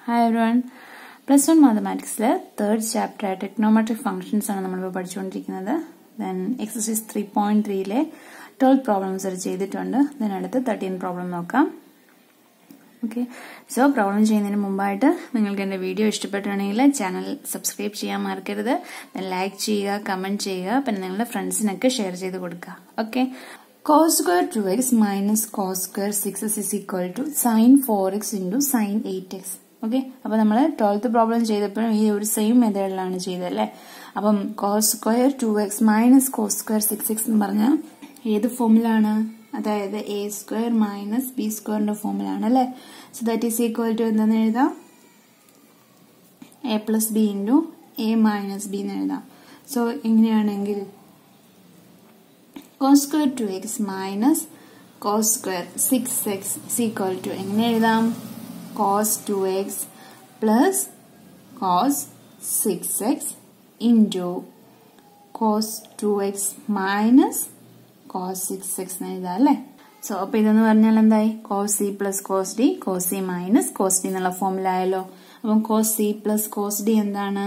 Hi everyone. Plus 1 Mathematics third chapter Trigonometric functions ആണ് നമ്മൾ ഇപ്പോൾ പഠിച്ചുകൊണ്ടിരിക്കുന്നത്. Then exercise 3.3 ലെ 12 problems ചെയ്തിട്ടുണ്ട്. Then അടുത്ത 13 problem നോക്കാം. Okay. So problem ചെയ്യുന്നതിന് മുമ്പായിട്ട് നിങ്ങൾക്ക് എൻ്റെ വീഡിയോ ഇഷ്ടപ്പെട്ടുണ്ടെങ്കിൽ ചാനൽ സബ്സ്ക്രൈബ് ചെയ്യാൻ മറക്കരുത്. Then like ചെയ്യുക, കമന്റ് ചെയ്യുക, പിന്നെ നിങ്ങളുടെ ഫ്രണ്ട്സിനൊക്കെ ഷെയർ ചെയ്ത് കൊടുക്കുക. Okay. Cos square 2x minus cos square 6x is equal to sin 4x into sin 8x. Okay. അപ്പോൾ നമ്മൾ 12th പ്രോബ്ലം ചെയ്തപ്പോഴും ഈ ഒരു സെയിം മെത്തേഡിലാണ് ചെയ്തല്ലേ. അപ്പം cos square 2x minus cos square 6x എന്ന് പറഞ്ഞാൽ ഏത് ഫോമിലാണ്? അതായത് a square minus b squareന്റെ ഫോമിലാണ് അല്ലേ. So that is equal to എന്താന്ന് എഴുതാം? a plus b into a minus b എന്ന് എഴുതാം. So എങ്ങനെയാണെങ്കിൽ cos square 2x minus cos square 6x is equal to എങ്ങനെ എഴുതാം? cos 2x plus cos 6x into cos 2x minus cos 6x എന്ന് എഴുതാം അല്ലേ. So അപ്പോൾ ഇതെന്ന് പറഞ്ഞാൽ എന്തായി? cos c plus cos d, cos c minus cos d എന്നുള്ള ഫോമിലായല്ലോ. അപ്പം cos c plus cos d എന്താണ്?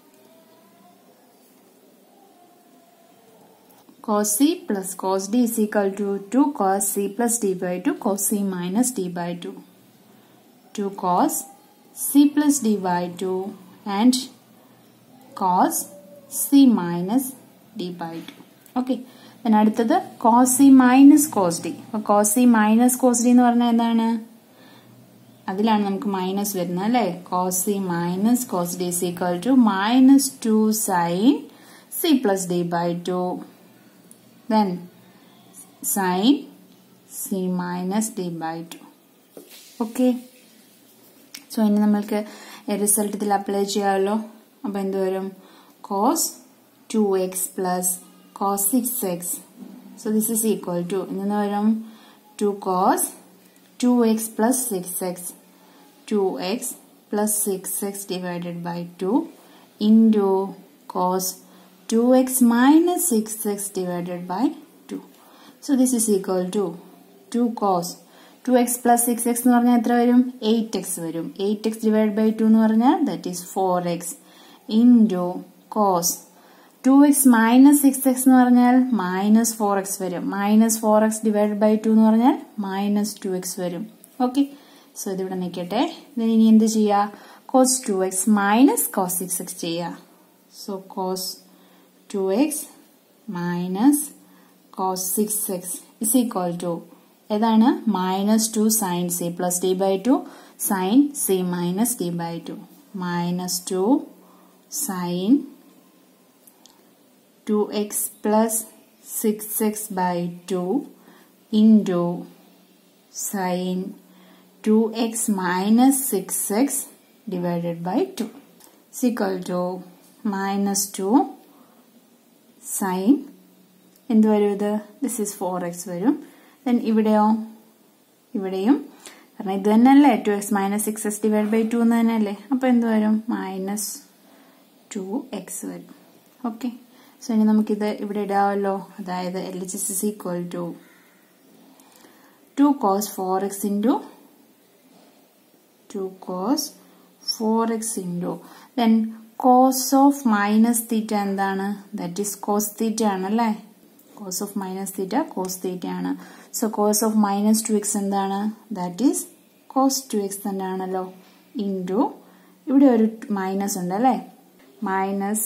cos c plus cos d is equal to 2 cos c plus d by 2 cos c minus d by 2. 2 cos c plus d by 2 and cos c minus d by 2. Okay. Then അടുത്തത് cos c minus cos d. അപ്പോൾ cos c minus cos d എന്ന് പറഞ്ഞാൽ എന്താണ്? അതിലാണ് നമുക്ക് minus വരുന്നത് അല്ലേ. cos c minus cos d is equal to minus 2 sin c plus d by 2. Then sin c minus d by 2. Okay. So ഇനി നമ്മൾക്ക് റിസൾട്ട് ഇതിൽ അപ്ലൈ ചെയ്യാമല്ലോ. അപ്പോൾ എന്ത് വരും? cos 2x plus cos 6x. So this is equal to എന്തെന്ന് വരും? 2 cos 2x plus 6x. 2x plus 6x divided by 2 into cos 2x minus 6x divided by 2. So this is equal to 2 cos 2x plus 6x എന്ന് പറഞ്ഞാൽ എത്ര വരും? 8x വരും. 8x divided by 2 എന്ന് പറഞ്ഞാൽ that is 4x into cos 2x minus 6x എന്ന് പറഞ്ഞാൽ minus 4x വരും. minus 4x divided by 2 എന്ന് പറഞ്ഞാൽ minus 2x വരും. ഓക്കെ. സോ ഇതിവിടെ നിൽക്കട്ടെ. ഇതിന് ഇനി എന്ത് ചെയ്യുക? cos 2x minus cos 6x ചെയ്യുക. So cos 2x minus cos 6x is equal to ഏതാണ്? minus 2 sin c plus d by 2 sin c minus d by 2 minus 2 sin 2x plus 6x by 2 into sin 2x minus 6x divided by 2 is equal to minus 2 sin എന്ത് വരും ഇത്? This is 4x വരും. Then ഇവിടെയോ? ഇവിടെയും കാരണം ഇത് തന്നെയല്ലേ 2x minus 6x divided by 2 എന്ന് തന്നെയല്ലേ. അപ്പോൾ എന്ത് വരും? മൈനസ് 2x വരും. ഓക്കെ. സോ ഇനി നമുക്കിത് ഇവിടെ ഇടാമല്ലോ. അതായത് LHS is equal to 2 cos 4x into 2 cos 4x into then cos of minus theta എന്താണ്? ദാറ്റ് ഈസ് cos theta ആണല്ലേ. cos of minus theta cos theta ആണ്. So cos of minus 2x എന്താണ്? That is cos 2x തന്നെയാണല്ലോ. Into ഇവിടെ ഒരു minus ഉണ്ട് അല്ലേ. Minus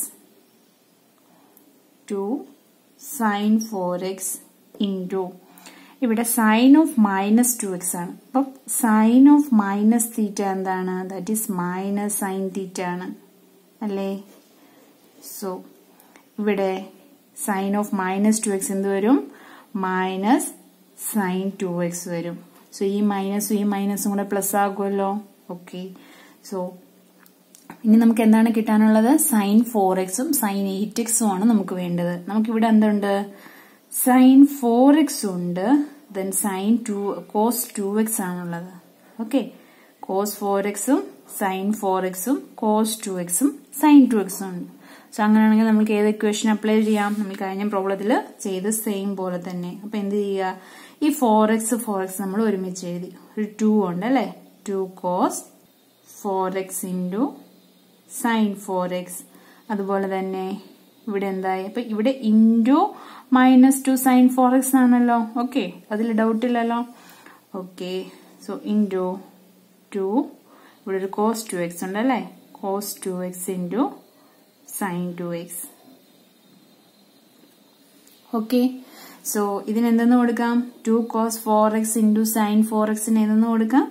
2 sin 4x into ഇവിടെ സൈൻ ഓഫ് മൈനസ് 2x ആണ്. അപ്പം സൈൻ ഓഫ് മൈനസ് തീറ്റ എന്താണ്? That is minus sine theta ആണ് അല്ലേ. സോ ഇവിടെ സൈൻ ഓഫ് മൈനസ് 2x എന്ത് വരും? മൈനസ് സൈൻ 2x വരും. സോ ഈ മൈനസും ഈ മൈനസും കൂടെ പ്ലസ് ആകുമല്ലോ. ഓക്കെ. സോ ഇനി നമുക്ക് എന്താണ് കിട്ടാനുള്ളത്? സൈൻ 4xും സൈൻ 8xും ആണ് നമുക്ക് വേണ്ടത്. നമുക്കിവിടെ എന്തുണ്ട്? സൈൻ 4x ഉണ്ട്. ദെൻ സൈൻ cos 2x ആണുള്ളത്. ഓക്കെ. cos 4xും സൈൻ 4xും cos 2xും സൈൻ 2xും ഉണ്ട്. സോ അങ്ങനെയാണെങ്കിൽ നമുക്ക് ഏത് ഇക്വേഷൻ അപ്ലൈ ചെയ്യാം? നമ്മൾ കഴിഞ്ഞ പ്രോബ്ലത്തിൽ ചെയ്ത് സെയിം പോലെ തന്നെ. അപ്പൊ എന്ത് ചെയ്യുക? ഈ 4x നമ്മൾ ഒരുമിച്ച് എഴുതി. ഒരു 2 ഉണ്ട് അല്ലേ. 2 cos 4x into sin 4x. അതുപോലെ തന്നെ ഇവിടെ എന്തായി? അപ്പോൾ ഇവിടെ ഇൻറ്റു -2 sin 4x ആണല്ലോ. ഓക്കെ, അതിൽ ഡൗട്ട് ഇല്ലല്ലോ. ഓക്കെ, സോ ഇൻറ്റു 2, ഇവിടെ ഒരു cos 2x ഉണ്ട് അല്ലേ? cos 2x ഇൻറ്റു sin 2x. ഓക്കെ, സോ ഇതിനെന്തെന്ന് കൊടുക്കാം? 2 cos 4x into sin 4x എന്തെന്ന് കൊടുക്കാം?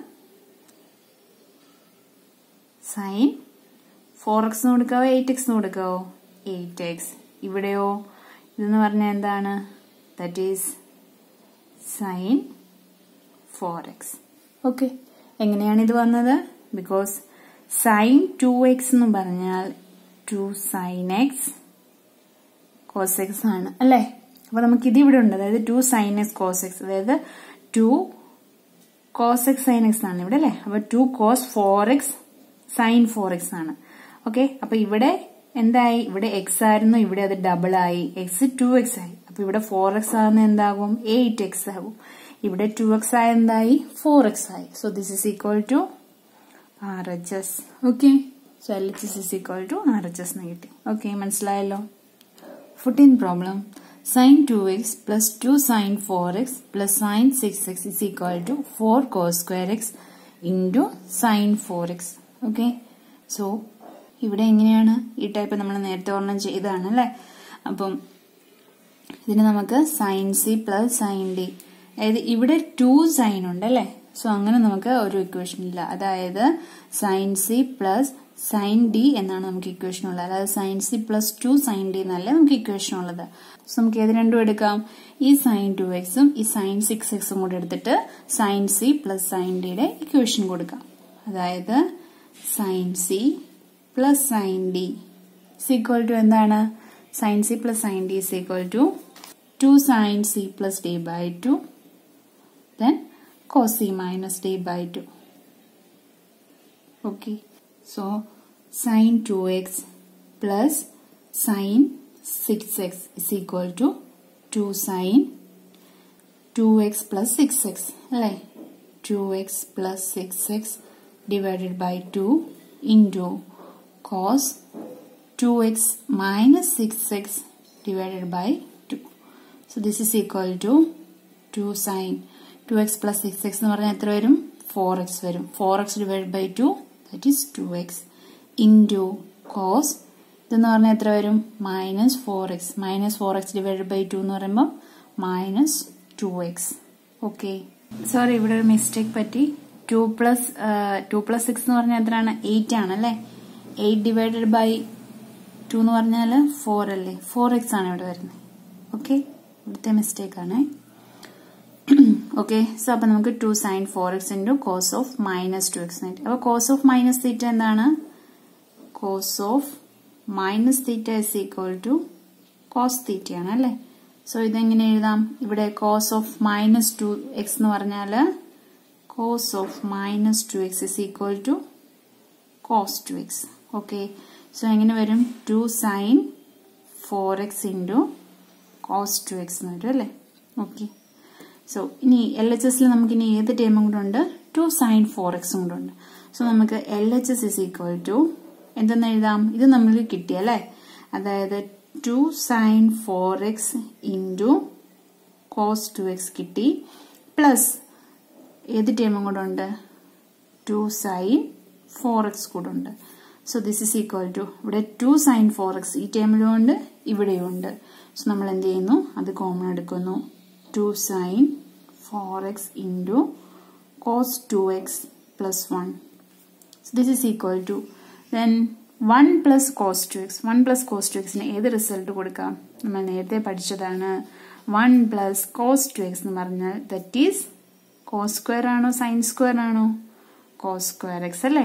sin 4x എന്ന് കൊടുക്കാവോ 8x എന്ന് കൊടുക്കാവോ? 8x. ഇവിടെയോ ഇതെന്ന് പറഞ്ഞാൽ എന്താണ്? That is sin 4x. Okay, എങ്ങനെയാണ് ഇത് വന്നത്? ബിക്കോസ് sin 2x എന്ന് പറഞ്ഞാൽ 2 sin x cos x ആണ് അല്ലേ? അപ്പൊ നമുക്ക് ഇത് ഇവിടെ ഉണ്ട്, അതായത് 2 sin x cos x, അതായത് 2 cos x sin x ആണ് ഇവിടെ അല്ലേ? അപ്പൊ 2 cos 4x sin 4x ആണ്. ഓക്കെ, അപ്പൊ ഇവിടെ എന്തായി? ഇവിടെ x ആയിരുന്നു, ഇവിടെ അത് ഡബിൾ ആയി, x 2x ആയി. അപ്പൊ ഇവിടെ 4x ആകുന്ന എന്താകും? 8x ആകും. ഇവിടെ 2x ആയ എന്തായി? 4x ആയി. So this is equal to RHS. Okay, so LHS is equal to RHS എന്ന് കിട്ടി. ഓക്കെ, മനസ്സിലായല്ലോ? 14th problem. Sin 2x plus 2 sin 4x plus sin 6x is equal to 4 cos square x into sin 4x. Okay, so ഇവിടെ എങ്ങനെയാണ്? ഈ type നമ്മൾ നേരത്തെ ഓർമ്മ ചെയ്തതാണ് അല്ലേ? അപ്പം ഇതിന് നമുക്ക് sin c plus sin d, അതായത് ഇവിടെ 2 സൈൻ ഉണ്ട് അല്ലേ? സോ അങ്ങനെ നമുക്ക് ഒരു ഇക്വേഷൻ ഇല്ല, അതായത് sin c plus sin d എന്നാണ് നമുക്ക് ഇക്വേഷൻ ഉള്ളത്, അതായത് sin c plus 2 sin d എന്നല്ല നമുക്ക് ഇക്വേഷൻ ഉള്ളത്. സോ നമുക്ക് ഏത് രണ്ടും എടുക്കാം? ഈ sin 2xും ഈ sin 6xും കൂടെ എടുത്തിട്ട് sin c plus sin d യുടെ ഇക്വേഷൻ കൊടുക്കാം. അതായത് sin c plus sin d is equal to എന്താണ്? sin c plus sin d is equal to 2 sin c plus d by 2 then cos c minus d by 2. Okay, so sin 2x plus sin 6x is equal to 2 sin 2x plus 6x അല്ലേ? 2x plus 6x divided by 2 into cos 2x minus 6x divided by 2. So this is equal to 2 sin 2x plus 6x എന്ന് പറഞ്ഞാൽ എത്ര വരും? 4x വരും. 4x divided by 2 that is 2x into cos ഇതെന്ന് പറഞ്ഞാൽ എത്ര വരും? minus 4x. minus 4x divided by 2 എന്ന് പറയുമ്പോൾ minus 2x. ഓക്കെ, സോറി, ഇവിടെ ഒരു മിസ്റ്റേക്ക് പറ്റി. 2 plus 6 എന്ന് പറഞ്ഞാൽ എത്രയാണ്? 8 ആണല്ലേ? 8 divided by 2 എന്ന് പറഞ്ഞാൽ 4 അല്ലേ? 4x ആണ് ഇവിടെ വരുന്നത്. ഓക്കെ, ഇവിടുത്തെ മിസ്റ്റേക്ക് ആണ്. ഓക്കെ, സോ അപ്പൊ നമുക്ക് 2 sin 4x into cos of minus 2x ആയിട്ട്. അപ്പൊ cos of minus theta എന്താണ്? cos of minus theta is equal to cos theta ആണ് അല്ലേ? സോ ഇതെങ്ങനെ എഴുതാം? ഇവിടെ cos of minus 2x എന്ന് പറഞ്ഞാൽ cos of minus 2x is equal to cos 2x. Okay, so എങ്ങനെ വരും? 2 sin 4x into cos 2x എന്ന് വരും അല്ലേ? ഓക്കെ, സോ ഇനി LHSൽ നമുക്ക് ഇനി ഏത് ടേമും കൂടെ ഉണ്ട്? 2 sin 4x കൂടെ ഉണ്ട്. സോ നമുക്ക് LHS is equal to എന്തെന്ന് എഴുതാം? ഇത് നമ്മൾ കിട്ടിയല്ലേ? അതായത് 2 sin 4x into cos 2x കിട്ടി, പ്ലസ് ഏത് ടേമും കൂടെ ഉണ്ട്? 2 sin 4x കൂടെ ഉണ്ട്. So this is equal to ഇവിടെ 2 sin 4x ഈ ടേമിലും ഉണ്ട്, ഇവിടെയും ഉണ്ട്. സോ നമ്മൾ എന്ത് ചെയ്യുന്നു? അത് കോമൺ എടുക്കുന്നു. 2 sin 4x into cos 2x plus 1. So this is equal to then 1 plus cos 2x. 1 plus cos 2xന് ഏത് റിസൾട്ട് കൊടുക്കാം? നമ്മൾ നേരത്തെ പഠിച്ചതാണ്. 1 plus cos 2x എന്ന് പറഞ്ഞാൽ that is cos square ആണോ sin square ആണോ? cos square x അല്ലേ?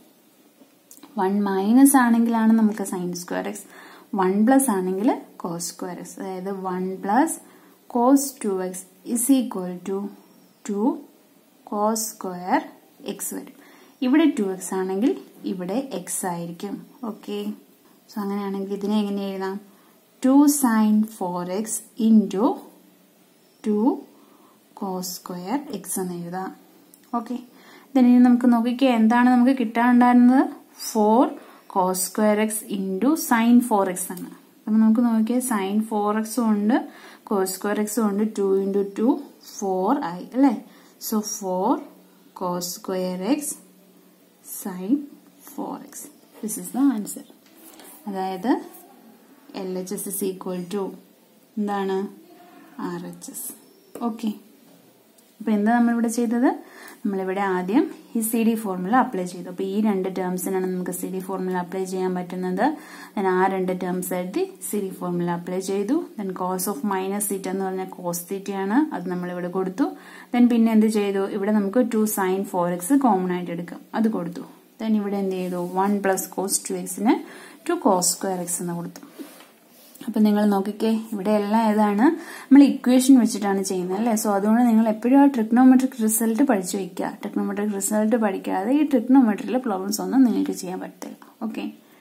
1 മൈനസ് ആണെങ്കിലാണ് നമുക്ക് sin square x, 1 പ്ലസ് ആണെങ്കിൽ cos square x. അതായത് 1 plus cos 2x is equal to 2 cos square x വരും. ഇവിടെ 2x ആണെങ്കിൽ ഇവിടെ x ആയിരിക്കും. ഓക്കെ, സോ അങ്ങനെയാണെങ്കിൽ ഇതിനെ എങ്ങനെ എഴുതാം? 2 sin 4x into 2 cos square x എന്ന് എഴുതാം. ഓക്കെ, then ഇനി നമുക്ക് നോക്കിക്കേ എന്താണ് നമുക്ക് കിട്ടാനുണ്ടായിരുന്നത് 4 cos square x into sin 4x ആണ്. അപ്പം നമുക്ക് നോക്കിയാൽ sin 4x ഉണ്ട് cos square x ഉണ്ട് 2 into 2 4 ആയി അല്ലേ. So 4 cos square x sin 4x. This is the answer. അതായത് LHS is equal to എന്താണ് RHS. ഓക്കെ, അപ്പോൾ എന്താ നമ്മളിവിടെ ചെയ്തത്? നമ്മളിവിടെ ആദ്യം ഈ സി ഡി ഫോർമുല അപ്ലൈ ചെയ്തു. അപ്പോൾ ഈ 2 ടേംസിനാണ് നമുക്ക് സി ഡി ഫോർമുല അപ്ലൈ ചെയ്യാൻ പറ്റുന്നത്. ദെൻ ആ 2 ടേംസ് ആയിട്ട് സി ഡി ഫോർമുല അപ്ലൈ ചെയ്തു. Then cos of minus theta എന്ന് പറഞ്ഞാൽ കോസ് തീറ്റയാണ്, അത് നമ്മളിവിടെ കൊടുത്തു. ദെൻ പിന്നെ എന്ത് ചെയ്തു? ഇവിടെ നമുക്ക് 2 sin 4x കോമൺ ആയിട്ട് എടുക്കാം, അത് കൊടുത്തു. ദെൻ ഇവിടെ എന്ത് ചെയ്തു? 1 പ്ലസ് കോസ് 2x-ന് 2 cos square x എന്ന് കൊടുത്തു. അപ്പം നിങ്ങൾ നോക്കിക്കേ, ഇവിടെ എല്ലാം ഏതാണ്? നമ്മൾ ഇക്വേഷൻ വെച്ചിട്ടാണ് ചെയ്യുന്നത് അല്ലേ. സോ അതുകൊണ്ട് നിങ്ങൾ എപ്പോഴും ആ ട്രിഗ്നോമെട്രിക് റിസൾട്ട് പഠിച്ചു വയ്ക്കുക. ട്രിഗ്നോമെട്രിക് റിസൾട്ട് പഠിക്കാതെ ഈ ട്രിഗ്നോമെട്രിയിലെ പ്രോബ്ലംസ് ഒന്നും നിങ്ങൾക്ക് ചെയ്യാൻ പറ്റില്ല. ഓക്കെ.